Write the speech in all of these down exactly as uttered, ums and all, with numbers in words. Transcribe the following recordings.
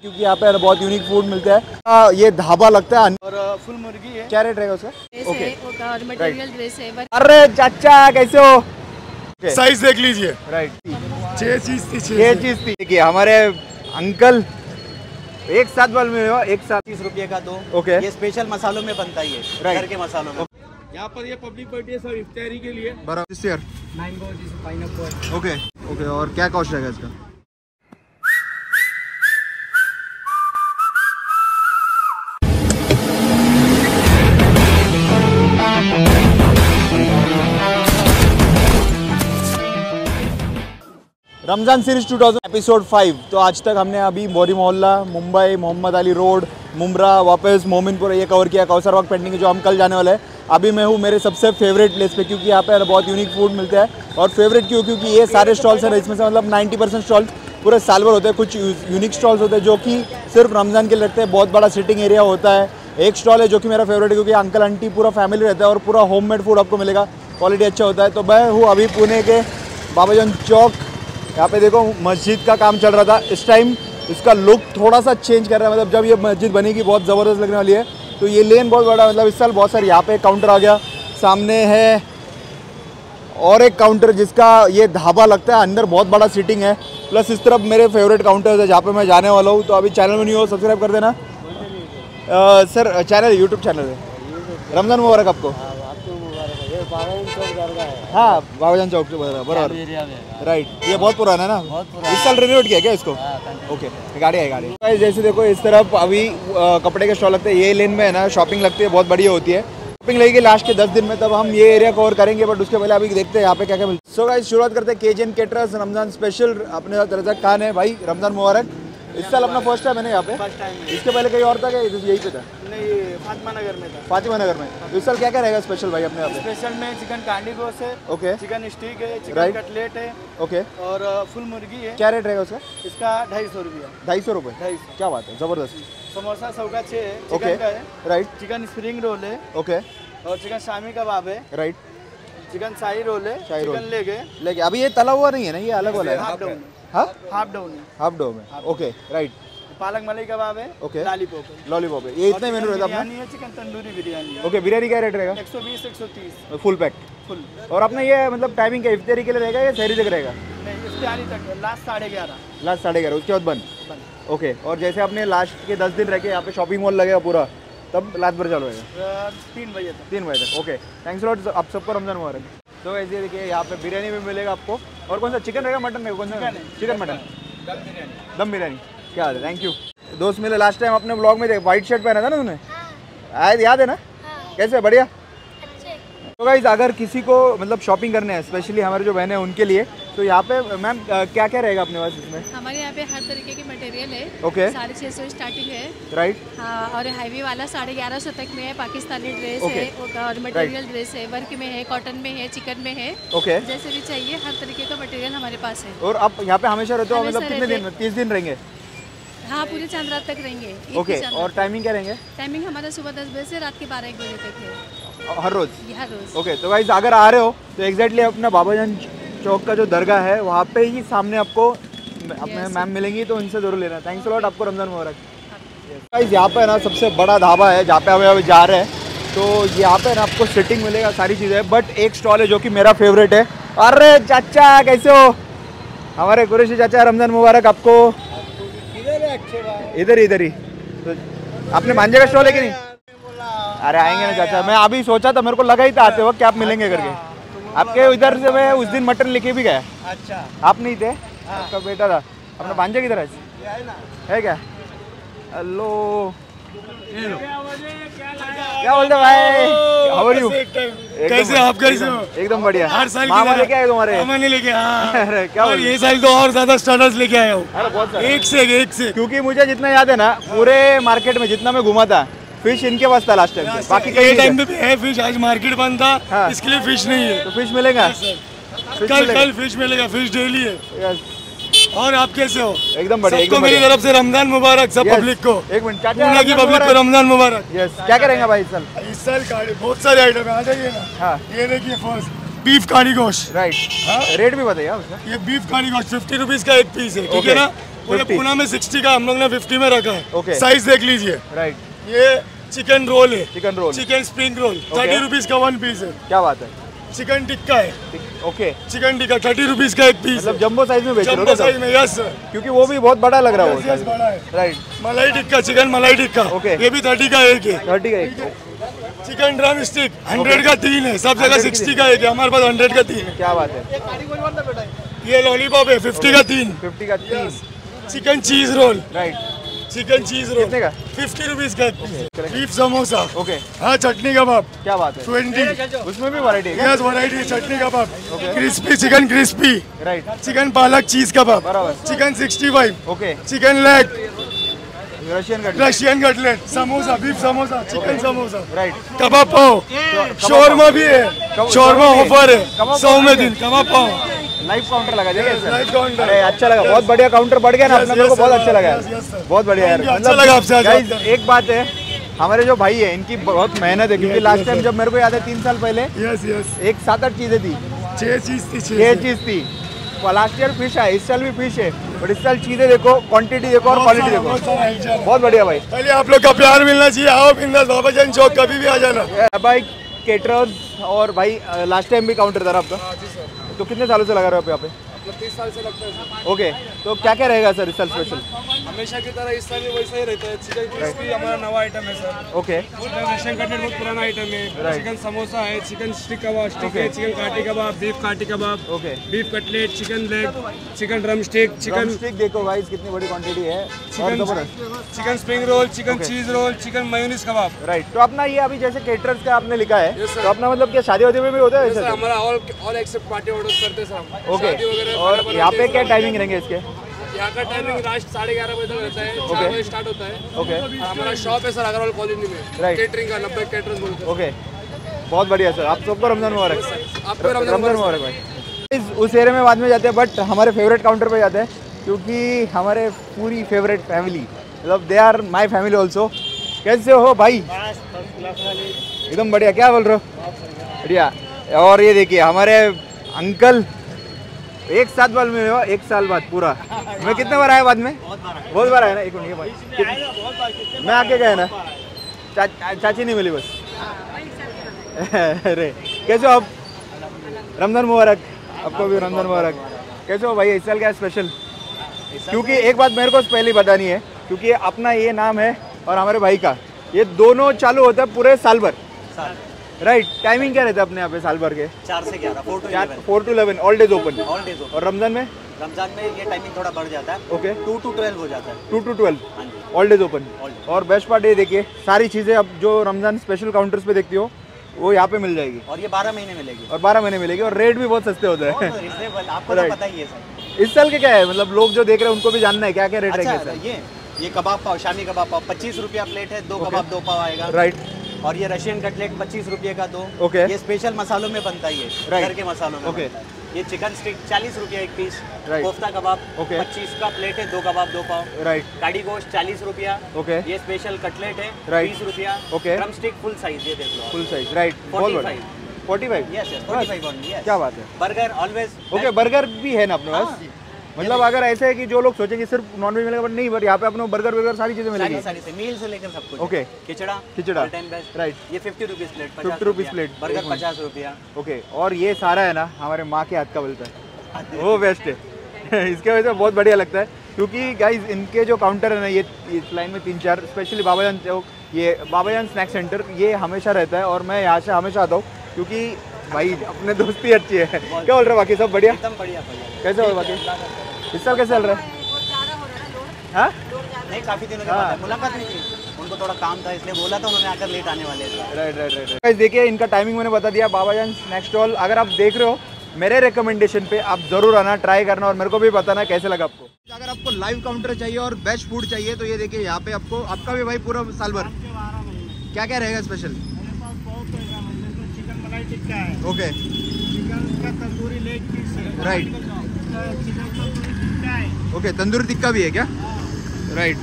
क्योंकि यहाँ पे बहुत यूनिक फूड मिलता है। आ, ये ढाबा लगता है और फुल मुर्गी है। क्या रेट रहेगा उसका? ओके और मटेरियल ड्रेस है। अरे चाचा कैसे हो? साइज देख लीजिए। राइट, छह चीज थी छह चीज थी। देखिए हमारे अंकल एक साथ वाल में हो, एक साथ तीस रुपये का दो। ओके, ये स्पेशल मसालों में बनता है, ये घर के मसालों में। यहाँ पर ये पब्लिक बर्थडे है सर, इफ्तारी के लिए। बराबर मैंगो पाइनएप्पल। ओके ओके, और क्या कॉस्ट रहेगा इसका? Ramzan series two thousand episode five. तो आज तक हमने अभी बोरी मोहल्ला, मुंबई, मोहम्मद अली रोड, मुमरा, वापस मोमिनपुर ये कवर किया। कौसर बाग पेंटिंग जो हम कल जाने वाले हैं। अभी मैं हूँ मेरे सबसे फेवरेट प्लेस पे, क्योंकि यहाँ पे बहुत यूनिक फूड मिलता है। और फेवरेट क्यों? क्योंकि ये सारे स्टॉल्स हैं, इसमें से मतलब नाइन्टी परसेंट स्टॉल्स पूरे साल भर होते हैं। कुछ यूनिक स्टॉल्स होते हैं जो कि सिर्फ रमज़ान के लिए लगते हैं। बहुत बड़ा सिटिंग एरिया होता है। एक स्टॉल है जो कि मेरा फेवरेट है, क्योंकि अंकल आंटी पूरा फैमिली रहता है और पूरा होममेड फूड आपको मिलेगा, क्वालिटी अच्छा होता है। तो मैं हूँ अभी पुणे के बाबाजान चौक। यहाँ पे देखो मस्जिद का काम चल रहा था। इस टाइम इसका लुक थोड़ा सा चेंज कर रहा है, मतलब जब ये मस्जिद बनेगी बहुत ज़बरदस्त लगने वाली है। तो ये लेन बहुत बड़ा, मतलब इस साल बहुत सारे यहाँ पे काउंटर आ गया। सामने है और एक काउंटर जिसका ये ढाबा लगता है, अंदर बहुत बड़ा सीटिंग है। प्लस इस तरफ मेरे फेवरेट काउंटर है जहाँ पे मैं जाने वाला हूँ। तो अभी चैनल में नहीं हो, सब्सक्राइब कर देना। आ, सर चैनल यूट्यूब चैनल है। रमज़ान मुबारक आपको। हाँ, बाबाजान चौक से बराबर, राइट। ये बहुत पुराना है ना, इस साल रिनोवेट किया क्या इसको? ओके, गाड़ी है गाड़ी। जैसे देखो इस तरफ अभी आ, कपड़े के स्टॉल लगते हैं। ये लेन में है ना शॉपिंग लगती है, बहुत बढ़िया होती है। शॉपिंग लगेगी लास्ट के दस दिन में, तब हम ये एरिया कवर करेंगे। बट उसके पहले अभी देखते हैं यहाँ पे क्या क्या मिलता है। सो गाइस, शुरुआत करते हैं केजीएन केटरर्स रमजान स्पेशल। अपने साथ रज़ाक खान है। भाई रमजान मुबारक। इस साल अपना फर्स्ट टाइम है ना यहाँ पे? First time. इसके पहले कहीं और था क्या? यही पे था? नहीं, फातिमा नगर में था। फातिमा नगर में। तो इस साल क्या क्या रहेगा स्पेशल भाई अपने यहाँ पे? स्पेशल में चिकन कांडी गोश्त है। ओके, चिकन स्टिक है, चिकन कटलेट है। ओके, और फुल मुर्गी है। क्या रेट रहेगा उसका? इसका ढाई सौ रुपया। ढाई सौ रुपये? ढाई सौ। क्या बात है, जबरदस्त। समोसा सौ का छः है। ओके, चिकन का है। राइट। चिकन स्प्रिंग रोल है। ओके, और चिकन शामी कबाब है। राइट। चिकन शाही रोल है। शाही रोल चिकन लेगे लेके अभी ये तला हुआ नहीं है ना, ये अलग वाला है? Half down. हाँ, हाफ डाउन है। हाफ डो में। Okay, right. पालक मलाई कबाब है। ओके, लॉलीपॉप है। लॉलीपॉप है। ये इतने मेनू रहता है अपना? बिरयानी है, चिकन तंदूरी बिरयानी है। ओके, बिरयानी क्या रेट रहेगा? एक सौ बीस एक सौ तीस फुल पैक। फुल। और अपना ये मतलब टाइमिंग क्या इफ्तारी के लिए रहेगा या शहरी तक रहेगा? नहीं, इफ्तारी तक लास्ट साढ़े ग्यारह। लास्ट साढ़े ग्यारह, उसके बाद बंद। बंद। ओके, और जैसे आपने लास्ट के दस दिन रह के यहाँ पे शॉपिंग मॉल लगेगा पूरा, तब रात भर चालू होगा? तीन बजे तक। तीन बजे तक। Okay, thanks lot. आप सबको रमजान मुबारक। तो ऐसे देखिए यहाँ पे बिरयानी भी मिलेगा आपको। और कौन सा चिकन रहेगा, मटन रहेगा? कौन सा? चिकन मटन दम बिरयानी। दम बिरयानी। क्या है, थैंक यू। दोस्त मिले लास्ट टाइम अपने ब्लॉग में, देख व्हाइट शर्ट पहना था ना तूने? आए याद है ना? कैसे, बढ़िया? तो गाइस, अगर किसी को मतलब शॉपिंग करने है, स्पेशली हमारे जो बहनें हैं उनके लिए, तो यहाँ पे मैम क्या क्या रहेगा अपने पास इसमें? हमारे यहाँ पे हर तरीके की मटेरियल है। ओके, साढ़े छः सौ स्टार्टिंग है। राइट। हाँ, और हाईवे वाला साढ़े ग्यारह सौ तक में है। Pakistani dress okay. है और मटेरियल ड्रेस है, वर्क में है, कॉटन में है, चिकन में है। ओके, जैसे भी चाहिए हर तरीके का मटेरियल हमारे पास है। और आप यहाँ पे हमेशा रहते हो? हमेशा मतलब कितने दिन? तीस दिन रहेंगे? हाँ, पूरे चांद रात तक रहेंगे। ओके, और टाइमिंग क्या रहेंगे? टाइमिंग हमारा सुबह दस बजे से रात के बारह एक बजे तक है, हर रोज? हर रोज। ओके, तो गाइस अगर आ रहे हो तो एग्जैक्टली अपना बाबाजान चौक का जो दरगाह है वहाँ पे ही सामने आपको अपने मैम मिलेंगी, तो उनसे जरूर लेना। थैंक्स लॉट, आपको रमजान मुबारक। गाइस यहाँ पे ना सबसे बड़ा ढाबा है जहाँ पे हम अभी जा रहे हैं। तो यहाँ पे ना आपको सिटिंग मिलेगा, सारी चीज़ें है। बट एक स्टॉल है जो कि मेरा फेवरेट है। अरे चाचा कैसे हो? हमारे कुरैशी चाचा, रमजान मुबारक आपको। इधर इधर ही तो आपने मांझे का स्टॉल है कि नहीं? अरे आएंगे ना चाचा, मैं अभी सोचा था, मेरे को लगा ही था आते वक्त क्या आप मिलेंगे करके। आपके इधर से मैं उस दिन मटन लेके भी गया। अच्छा, आप नहीं थे? आपका बेटा था। अपना भांजा किधर है? है क्या? हेलो, क्या बोलते भाई? How are you? कैसे आप? कैसे हो? एकदम बढ़िया। हर साल मामा लेके आए तुम्हारे? मामा नहीं लेके आया। अरे क्या और ये साल तो और ज्यादा स्टार्टर्स लेके आया हूँ। अरे बहुत सारे। एक से एक से। क्योंकि मुझे जितना याद है ना, पूरे मार्केट में जितना मैं घुमा था, फिश इनके पास था लास्ट टाइम। बाकी ये टाइम पे है फिश, आज मार्केट बंद था। हाँ। इसके लिए फिश नहीं है। तो फिश मिलेगा? कल कल फिश मिलेगा, फिश डेली है। यस। और आप कैसे हो? एकदम बढ़िया, सबको एकदम मेरी बढ़िया। तरफ से रमजान मुबारक सब Yes. पब्लिक को। एक मिनट चाचा, पूना की पब्लिक को रमजान मुबारक। यस। क्या करेंगे भाई इस साल? इस साल गाड़ी बहुत सारे आइटम है, आ जाइए ना। हाँ, ये देखिए फर्स्ट बीफ काड़ी गोश्त। राइट। हाँ? रेट भी बताइए उसका। ये बीफ काड़ी गोश्त फिफ्टी रुपीज का एक पीस है, ठीक है Okay. ना? पूरे फिफ्टी पूना में सिक्सटी का हम लोग ने फिफ्टी में रखा है। Okay. साइज देख लीजिए। राइट, ये चिकन रोल है, chicken roll, chicken spring roll thirty rupees का वन पीस है। क्या बात है। चिकन टिक्का है, okay, chicken tikka thirty rupees का एक पीस। मतलब जंबो साइज में बेच रहे हो जंबो ना साइज सब? में, यस सर। क्योंकि वो भी बहुत बड़ा लग रहा है वो यस यस size। बड़ा है। राइट, मलाई टिक्का, चिकन मलाई टिक्का, Okay. ये भी थर्टी का एक है। थर्टी का एक, चिकन ड्रम स्टिक हंड्रेड का तीन है, सब जगह हंड्रेड की सिक्सटी का एक है, हमारे पास हंड्रेड का तीन है। क्या बात है। ये लॉलीपॉप है फिफ्टी का तीन। फिफ्टी का तीन, chicken cheese roll, right, chicken cheese roll कितने का? फिफ्टी रुपीज का एक पीस। बीफ समोसा, ओके, हाँ चटनी कबाब क्या बात है। ट्वेंटी। उसमें भी वैरायटी है क्या? Yes variety chutney kebab, crispy chicken crispy, right, chicken palak cheese kebab, बराबर, chicken sixty five, okay, chicken leg, Russian cutlet, Russian cutlet, samosa, beef samosa, chicken samosa, right, kebab pav, shawarma भी है, शोरमा ऑफर है कबाब सौ पाव में भी है। दिन कबाब पाव, लाइव काउंटर लगा देगा सर। Live counter. अरे अच्छा लगा, बहुत बढ़िया काउंटर बढ़ गया ना Yes, अपना, मेरे को yes, बहुत sir. अच्छा लगा Yes, yes, यार, sir. बहुत बढ़िया यार। Thank you, अच्छा लगा आपसे आज guys, बात करके। एक बात है, हमारे जो भाई है इनकी बहुत मेहनत है, क्योंकि Yes, last yes, time sir. जब मेरे को याद है तीन साल पहले यस यस एक सात आठ चीजें थी, छह चीज थी, छह छह चीज थी। लास्ट ईयर फिश है, इस साल भी फिश है, बट इस साल चीजें देखो, क्वांटिटी देखो और क्वालिटी देखो, बहुत सारा action है। बहुत बढ़िया भाई। पहले आप लोग का प्यार मिलना चाहिए। आओ बिंदास बाबा जान चौक कभी भी आ जाना। भाई केटरर्स और भाई लास्ट टाइम भी काउंटर था आपका, तो कितने सालों से लगा रहे हो आप यहाँ पे? तीस साल से लगता है। ओके, तो क्या क्या रहेगा सर इस साल स्पेशल? हमेशा की तरह इस साल भी वैसा ही रहता है। चिकन क्रिस्पी हमारा नवा आइटम है sir. Okay, chicken Russian cutlet बहुत पुराना आइटम है। Right. चिकन समोसा है, chicken stick kebab stick Okay. है, chicken kathi kebab, beef kathi kebab, okay, beef cutlet, chicken leg, chicken drumstick, chicken stick देखो भाई कितनी बड़ी क्वांटिटी है और चिकन जबरदस्त। Chicken spring roll, chicken Okay. Cheese roll, chicken mayonnaise kebab. Right, तो अपना ये अभी जैसे केटरर्स का आपने लिखा है, Yes, sir. तो अपना मतलब क्या शादी वादी में भी होता है सर ऐसा? हमारा all all accept party order करते हैं सर हम। ओके, शादी वगैरह और खाना यहाँ बनाते पे हैं क्या सर। टाइमिंग रहेंगे इसके? यहाँ का टाइमिंग रात साढ़े ग्यारह बजे तक रहता है, चार Okay. बजे स्टार्ट होता है। ओके, और हमारा शॉप है सर अग्रवाल कॉलोनी में, Right. केटरिंग का नब्बे केटरिंग बोलते हैं। ओके, बहुत बढ़िया सर। आप सबको रमजान मुबारक। आपको रमजान रमजान मुबारक भाई। इस उस एरिया में बाद में जाते हैं, बट हमारे फेवरेट काउंटर पे जाते हैं, क्योंकि हमारे पूरी फेवरेट फैमिली, मतलब they are my family also. कैसे हो भाई? एकदम बढ़िया, क्या बोल रहे हो? बढ़िया। और ये देखिए हमारे अंकल एक साथ बाल में हो, एक साल बाद पूरा। मैं कितने बार आया बाद में? बहुत बार आया ना। एक मिनट भाई, कित- मैं आके गया ना, चा, चा, चाची नहीं मिली बस। अरे कैसे हो आप? रमजान मुबारक आपको भी, रमजान मुबारक। कैसे हो भाई? इस साल क्या स्पेशल? क्योंकि एक बात मेरे को पहले बतानी है, क्योंकि अपना ये नाम है और हमारे भाई का, ये दोनों चालू होता है पूरे साल भर। राइट, टाइमिंग क्या रहता है अपने यहाँ पे साल भर के? चार से ग्यारह, फोर टू चार eleven, four to eleven all days open. All days open. और रमजान में? रमजान में ये टाइमिंग थोड़ा बढ़ जाता है, ओके, टू टू ट्वेल्व हो जाता है। टू टू ट्वेल्व हाँ जी, all days open. All day. और बेस्ट पार्ट ये देखिए, सारी चीज़ें अब जो रमजान स्पेशल काउंटर्स पे देखती हो वो यहाँ पे मिल जाएगी, और ये बारह महीने मिलेगी। और बारह महीने मिलेगी, और रेट भी बहुत सस्ते होते हैं। रिजनेबल, आपको तो Right. पता ही है सर। इस साल के क्या है, मतलब लोग जो देख रहे हैं उनको भी जानना है क्या क्या रेट रहेंगे अच्छा इस साल? ये ये कबाब पाव, शामी कबाब पाव पच्चीस रुपया प्लेट है, दो Okay. कबाब दो पाव आएगा। राइट, और ये रशियन कटलेट पच्चीस रुपये का दो। Okay. ये स्पेशल मसालों में बनता है, ये Right. घर के मसालों में Okay. बनता है। ये चिकन स्टिक चालीस रुपये एक पीस। Right. Kofta kebab Okay. पच्चीस का प्लेट है, दो कबाब दो पाव। राइट, काड़ी गोश्त चालीस रुपया। ओके, ये स्पेशल कटलेट है, Right. बीस रुपया। Okay. Drumstick full size, ये देख लो। Full size. राइट, बहुत बढ़िया। पैंतालीस। Forty five yes yes, forty five only. Yes, क्या बात है। Burger always. ओके, बर्गर भी है ना अपने पास? हाँ। मतलब अगर ऐसे है कि जो लोग सोचेंगे सिर्फ नॉनवेज मिलेगा, बट नहीं, बट यहाँ पे अपने बर्गर वर्गर सारी चीज़ें सारी मिलेगी। सारी से मील से लेकर सब कुछ। Okay. खिचड़ा खिचड़ा। All time best. राइट, ये fifty rupees plate, fifty rupees plate. Burger एक मिनट। पचास रुपया। ओके, और ये सारा है ना हमारे माँ के हाथ का बोलता है, वो बेस्ट है। इसके वजह से बहुत बढ़िया लगता है, क्योंकि गाइज इनके जो काउंटर है ना, ये इस लाइन में तीन चार, स्पेशली बाबाजान चौक, ये बाबाजान स्नैक सेंटर, ये हमेशा रहता है, और मैं यहाँ से हमेशा आता हूँ, क्योंकि भाई अपने दोस्ती अच्छी है। क्या बोल रहे हो बाकी सब बढ़िया? एकदम बढ़िया बढ़िया। कैसे हो बाकी? इस साल कैसे चल रहा है? हाँ, नहीं, काफी दिनों के हाँ। बाद है, मुलाकात नहीं थी, उनको थोड़ा काम था इसलिए बोला था, उन्होंने आकर लेट आने वाले थे। राइट राइट राइट गाइस, देखिए इनका टाइमिंग मैंने बता दिया। बाबाजान स्नैक स्टॉल, अगर आप देख रहे हो मेरे रिकमेंडेशन पे, आप जरूर आना, ट्राई करना, और मेरे को भी बताना कैसे लगा आपको। अगर आपको लाइव काउंटर चाहिए और बेस्ट फूड चाहिए, तो ये देखिए यहाँ पे आपको, आपका भी भाई पूरा साल भर क्या क्या रहेगा स्पेशल? चिकन मलाई टिक्का है, ओके, चिकन का तंदूरी लेग पीस है, राइट, चिकन तंदूरी टिक्का है, ओके, तंदूरी टिक्का भी है क्या? राइट,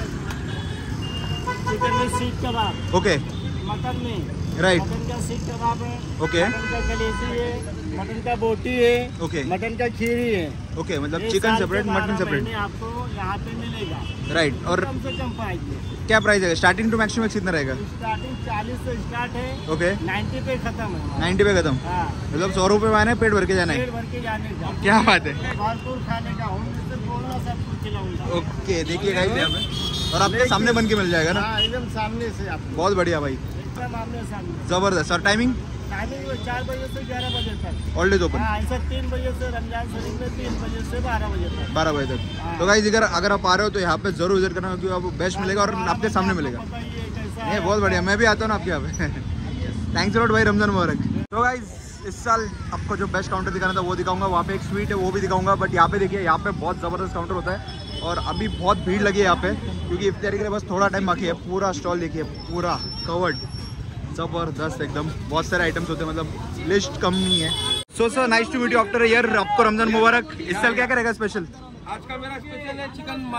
चिकन में सीख कबाब, ओके, मटन में राइट, मटन का सीख कबाब है, ओके, मटन का कलेजी है, मटन का बोटी है, ओके मटन का खीरी है। ओके, मतलब ये चिकन साल के सेपरेट, बारह मटन सेपरेट, महीने आपको यहाँ पे मिलेगा। राइट। और कम से कम पाएंगे। क्या प्राइस है? स्टार्टिंग टू मैक्सिमम कितना रहेगा? स्टार्टिंग चालीस से स्टार्ट है, ओके, नाइन्टी पे खत्म है। नाइन्टी पे खत्म, हाँ, मतलब सौ रुपये में आना है, पेट भर के जाना पेट है। भर के जाने का। क्या बात है। भरपूर खाने का, होम से बोलना सब कुछ खिलाऊंगा। ओके, देखिए गाइस यहाँ पे, और आपके सामने बन के मिल जाएगा ना। हाँ, एकदम सामने से आपको, बहुत बढ़िया भाई, एकदम आमने सामने। जबरदस्त। और टाइमिंग? टाइमिंग चार बजे से ग्यारह बजे तक, ऑल डेज ओपन, हाँ ऐसा तीन बजे से रमजान शरीफ में, तीन बजे से बारह बजे तक, बारह बजे तक। तो गाइस अगर अगर आप आ रहे हो तो यहाँ पे जरूर विजिट करना, क्योंकि आपको बेस्ट मिलेगा और आपके सामने मिलेगा। पता ही है कैसा नहीं, बहुत बढ़िया, मैं भी आता हूँ ना आपके यहाँ पे। थैंक्स लॉट भाई, रमजान मुबारक। तो गाइस इस साल आपको जो बेस्ट काउंटर दिखाना था वो दिखाऊंगा, वहाँ पे एक स्वीट है वो भी दिखाऊंगा, बट यहाँ पे देखिए यहाँ पे बहुत ज़बरदस्त काउंटर होता है और अभी बहुत भीड़ लगी है यहाँ पे, क्योंकि इफ्तारी के लिए बस थोड़ा टाइम बाकी है। पूरा स्टॉल देखिए, पूरा कवर्ड, ज़बरदस्त एकदम, बहुत सारे आइटम्स होते हैं, मतलब लिस्ट कम नहीं है। So sir, nice to meet you after year, आपको रमजान मुबारक। इस साल क्या करेगा स्पेशल? आज का मेरा स्पेशल है चिकन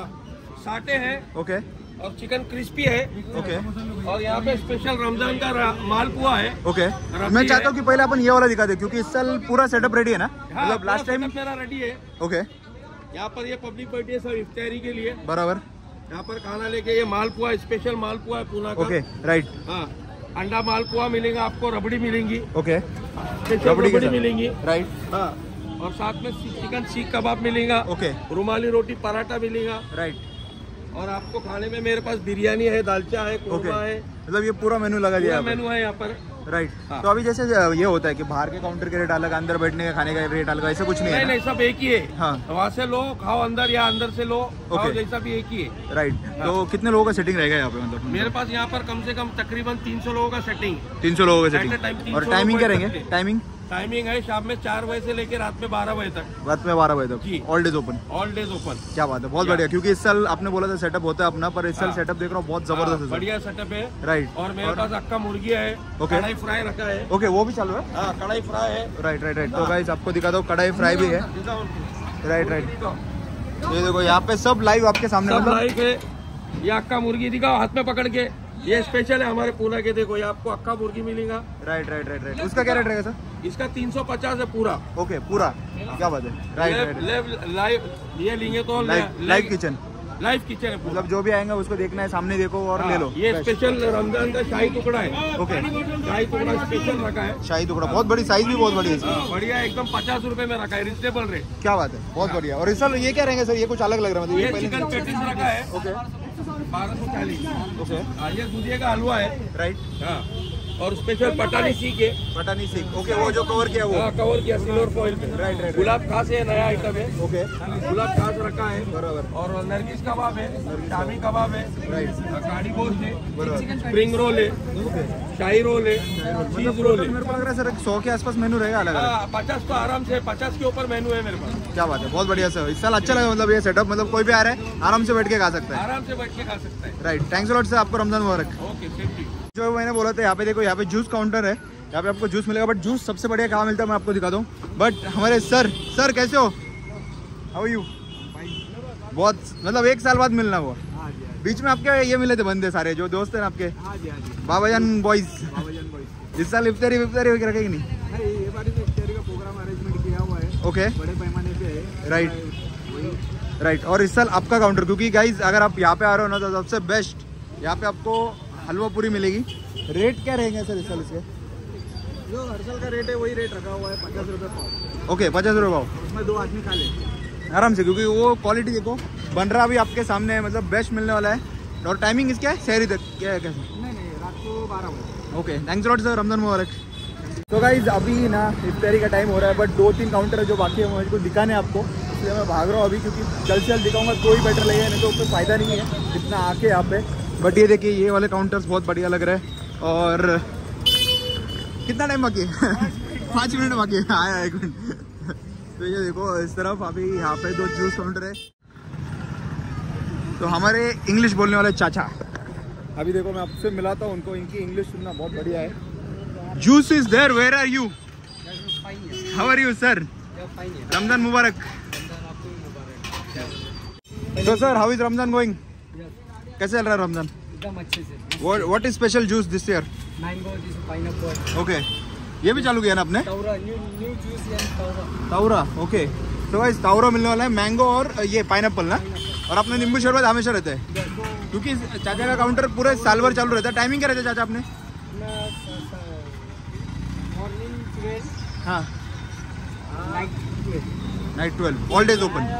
साटे है ओके और चिकन क्रिस्पी है। ओके और यहाँ पे स्पेशल रमजान का मालपुआ है। ओके, मैं चाहता हूँ कि पहले अपन ये वाला दिखा दे, क्योंकि इस साल पूरा सेटअप रेडी है ना, हाँ, मतलब लास्ट टाइम। मेरा रेडी है। ओके, यहाँ पर ये पब्लिक बैठी है सब इफ्तारी के लिए, बराबर। यहाँ पर खाना लेके, ये मालपुआ स्पेशल मालपुआ है पूना का। Okay, right. हाँ, अंडा मालपुआ मिलेगा आपको, रबड़ी मिलेंगी, ओके, स्पेशल रबड़ी के रबड़ी साथ। मिलेंगी। राइट। हाँ, और साथ में चिकन सीख कबाब मिलेगा, ओके, रुमाली रोटी पराठा मिलेगा। राइट। और आपको खाने में मेरे पास बिरयानी है, दालचा है, ओके, कोरमा है, मतलब ये पूरा मेनू लगा दिया पूरा मेनू है यहाँ पर। राइट। हाँ। तो अभी जैसे ये होता है कि बाहर के काउंटर के रेट अलग, अंदर बैठने का खाने का रेट अलग, ऐसा कुछ नहीं नहीं है ना? नहीं, सब एक ही है। हाँ। वहाँ से लो खाओ अंदर, या अंदर से लो खाओ, ओके। जैसा भी एक ही है। राइट। तो कितने लोगों का सेटिंग रहेगा यहाँ पे? मतलब मेरे पास यहाँ पर कम से कम तकरीबन तीन सौ लोगों का सेटिंग। तीन सौ लोगों का At a time सेटिंग। तीन और सौ टाइमिंग क्या लोग रहेंगे? बैठ टाइमिंग टाइमिंग है शाम में चार बजे से लेकर रात में बारह बजे तक, रात में बारह बजे जी। तक, all days open. All days open. क्या बात है, बहुत या। बढ़िया। क्योंकि इस साल आपने बोला था सेटअप होता है अपना, पर इस साल हाँ। सेटअप देख रहा हूँ बहुत हाँ, जबरदस्त है। बढ़िया सेटअप है। राइट। और मेरे पास अक्का मुर्गी है, ओके। कढ़ाई फ्राई रखा है। ओके, वो भी चालू है। हाँ, कढ़ाई फ्राई है। Right right right. तो गाइस आपको दिखा दो, कढ़ाई फ्राई भी है। Right right. ये देखो यहाँ पे सब लाइव आपके सामने, सब मतलब लाइव है। ये अक्का मुर्गी दिखाओ हाथ में पकड़ के, ये स्पेशल है हमारे पूना के। देखो ये आपको अक्का मुर्गी मिलेगा। Right right right right. उसका क्या रेट रहेगा सर? इसका तीन सौ पचास है पूरा। ओके, पूरा। क्या बात है। Right right. लाइव लाइव ये लेंगे तो लाइव किचन, लाइव किचन है पूरा। मतलब जो भी आएंगे उसको देखना है, सामने देखो और ले लो। हाँ, ये स्पेशल रमजान का शाही टुकड़ा है। ओके, शाही टुकड़ा स्पेशल रखा है। शाही टुकड़ा बहुत बड़ी, साइज भी बहुत बड़ी है इसकी। हाँ, बढ़िया एकदम पचास रुपए में रखा है, रिजनेबल रेट। क्या बात है, बहुत बढ़िया। और इस साल ये क्या रहेंगे सर? ये कुछ अलग लग रहा है, मतलब ये ये पहले चिकन पेटिस रखा है। ओके बारह सौ चालीस। ओके, ये दूधिया का हलवा है। राइट। हाँ, और स्पेशल पटानी सीख है। पटानी सीख, ओके, वो जो कवर किया वो। हाँ, कवर किया सिल्वर फॉइल पे। Right right. गुलाब खास है, नया आइटम है। ओके, गुलाब खास रखा है बराबर। और नरगिस कबाब है, शामी कबाब है, राइट, गाड़ी गोश्त है, बराबर। स्प्रिंग रोल है, शाही रोल है, चीज रोल है। मेरे को लग रहा है सर सौ के आसपास मेनू रहेगा अलग अलग। हाँ, पचास तो आराम से, पचास के ऊपर मेनू है मेरे पास। क्या बात है, बहुत बढ़िया सर। इस साल अच्छा लगा, मतलब ये सेटअप, मतलब कोई भी आ रहा है आराम से बैठ के खा सकता है। आराम से बैठ के खा सकता है। राइट, थैंक्स लॉट सर, आपको रमजान मुबारक। Okay, safety. जो मैंने बोला था, यहाँ पे देखो, यहाँ पे जूस काउंटर है, यहाँ पे आपको जूस मिलेगा, बट जूस सबसे बढ़िया कहाँ मिलता है मैं आपको दिखाता हूँ। बट हमारे सर सर कैसे हो? How you? बहुत, मतलब एक साल बाद मिलना हुआ। बीच में आपके ये मिले थे बंदे सारे जो दोस्त हैं आपके, बाबाजान बॉयज। इस साल इफ्तारी विफ्तारी वगैरह रखेगी नहीं? ये बार इफ्तारी का प्रोग्राम अरेंजमेंट किया हुआ है, ओके, बड़े पैमाने पे है। Right right. और इस साल आपका काउंटर, क्योंकि गाइज अगर आप यहाँ पे आ रहे हो ना तो सबसे बेस्ट यहाँ पे आपको हलवा पूरी मिलेगी। रेट क्या रहेंगे सर इस साल इसके? जो हर साल का रेट है वही रेट रखा हुआ है, पचास रुपये पाव। ओके, पचास रुपये पाव, उसमें दो आदमी खा ले आराम से, क्योंकि वो क्वालिटी देखो, बन रहा भी आपके सामने है, मतलब बेस्ट मिलने वाला है। और टाइमिंग इसका है शहरी तक, क्या है कैसे? नहीं नहीं, रात को बारह बजे। Okay, thanks lot sir, Ramzan मुबारक। तो गाइज अभी ना इफ्तारी का टाइम हो रहा है, बट दो तीन काउंटर है जो बाकी है मुझको दिखाने आपको, इसलिए मैं भाग रहा हूँ अभी, क्योंकि जल्द से जल्द दिखाऊंगा तो ही बेटर लगेगा, नहीं तो कोई फ़ायदा नहीं है इतना आके यहाँ पे। बट ये देखिए, ये वाले काउंटर्स बहुत बढ़िया लग रहे हैं। और कितना टाइम बाकी है? पाँच मिनट बाकी है, आया एक मिनट। तो ये देखो इस तरफ अभी यहाँ पे दो जूस काउंटर है। तो हमारे इंग्लिश बोलने वाले चाचा, अभी देखो मैं आपसे मिलाता हूँ उनको, इनकी इंग्लिश सुनना बहुत बढ़िया है। Juice is there, where are you? How are you sir? Ramzan मुबारक। तो sir, how is Ramzan going? कैसे चल रहा है रमजान? एकदम अच्छे से। What what is special juice this year? Mango, pineapple. Okay. ये भी चालू किया ना आपने? ताउरा, ओके। तो गाइस ताउरा मिलने वाला है, मैंगो और ये पाइनएप्पल ना। और अपने नींबू शरबत हमेशा रहता है, क्योंकि चाचा का काउंटर पूरे साल भर चालू रहता है। टाइमिंग क्या रहता है चाचा आपने? हाँ, night twelve, all days open.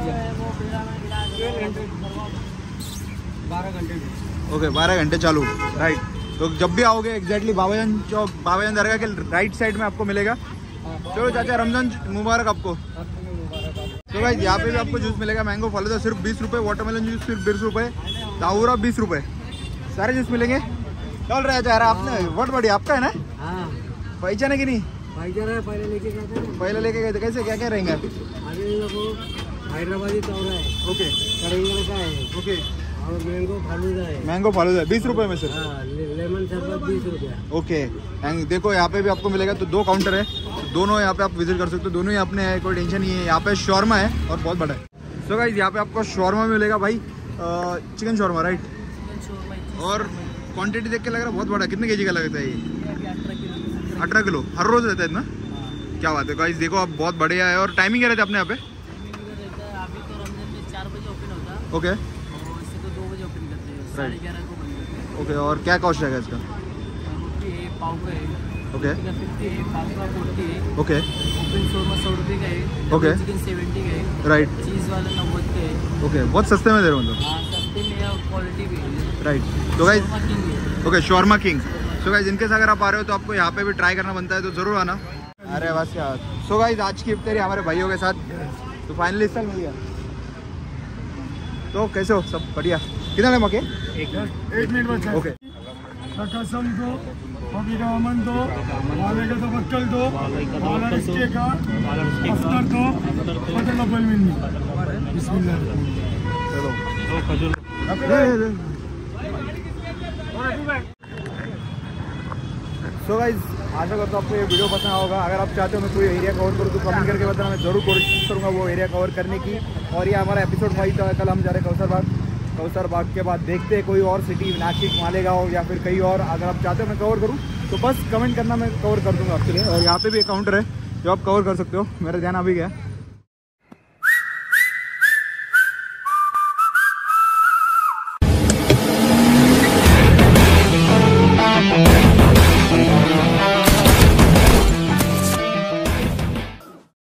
Okay, बारह घंटे चालू, राइट। तो जब भी आओगे एग्जैक्टली बाबाजान चौक, बाबाजान दरगाह के राइट साइड में आपको मिलेगा। चलो चाचा, रमजान मुबारक आपको। तो भाई यहाँ पे भी आपको जूस मिलेगा, मैंगो फालूदा सिर्फ बीस रुपये, वाटरमेलन जूस सिर्फ बीस रुपये, ताउरा बीस रुपये, सारे जूस मिलेंगे। चल रहा है चाह रहा आपने, बहुत बढ़िया। आपका है ना? हाँ। पहचान है कि नहीं? पहचान है, पहले लेके गए थे। पहले लेके गए थे, कैसे क्या क्या रहेंगे? हैदराबादी ताउरा है, ओके, कड़ंगल का है, ओके, और मैंगो फालूदा है। मैंगो फालूदा बीस रुपये में सर, लेमन शरबत बीस रुपये, ओके। देखो यहाँ पे भी आपको मिलेगा। तो दो काउंटर है, दोनों यहाँ पे आप विजिट कर सकते हो, दोनों ही अपने है, कोई टेंशन नहीं है। यहाँ पे शॉर्मा है और बहुत बड़ा है। सो गाइस यहाँ पे आपको शॉर्मा मिलेगा भाई, चिकन शॉर्मा, राइट। और क्वांटिटी देख के लग रहा है बहुत बड़ा। कितने केजी का लगता है ये? अठारह किलो हर रोज रहता है इतना? क्या बात है गाइस, देखो आप बहुत बढ़िया है। और टाइमिंग क्या रहता है अपने यहाँ पे? Okay, right, okay. और क्या कॉस्ट रहेगा इसका? ओके, ओके, सौ रुपये का है, ओके, चिकन सेवेंटी का है, राइट, चीज़ वाला नब्बे का है, ओके। बहुत सस्ते में दे रहे हो मतलब? हाँ, सस्ते में और क्वालिटी भी है, राइट। तो guys, okay, shawarma king. So guys इनके साथ अगर आप आ रहे हो तो आपको यहाँ पे भी ट्राई करना बनता है, तो जरूर आना। अरे बस क्या। सो गाइस आज की इफ्तारी हमारे भाइयों के साथ तो फाइनली स्थल मिल गया। तो कैसे हो? सब बढ़िया? कितना टाइम ओके? एक मिनट बचा। ओके, कसम दो, पपीता अमन दो, वाले का तवक्कल दो, वाला रिस्के का अफ्तर दो, मतकब्बल मिन्नी। बिस्मिल्लाह। चलो सो गाइस आशा करता हूँ आपको ये वीडियो पसंद होगा। अगर आप चाहते हो मैं कोई एरिया कवर करूँ तो कमेंट करके बताना, मैं जरूर कोशिश करूँगा वो एरिया कवर करने की। और ये हमारा एपिसोड फाइव था। कल हम जा रहे हैं कौसर बाग। कौसर बाग के बाद देखते हैं कोई और सिटी, नासिक, मालेगांव या फिर कहीं और। अगर आप चाहते हो मैं कवर करूँ तो बस कमेंट करना, मैं कवर कर दूँगा आपके लिए। और यहाँ पे भी एक काउंटर है जो आप कवर कर सकते हो। मेरा ध्यान अभी गया।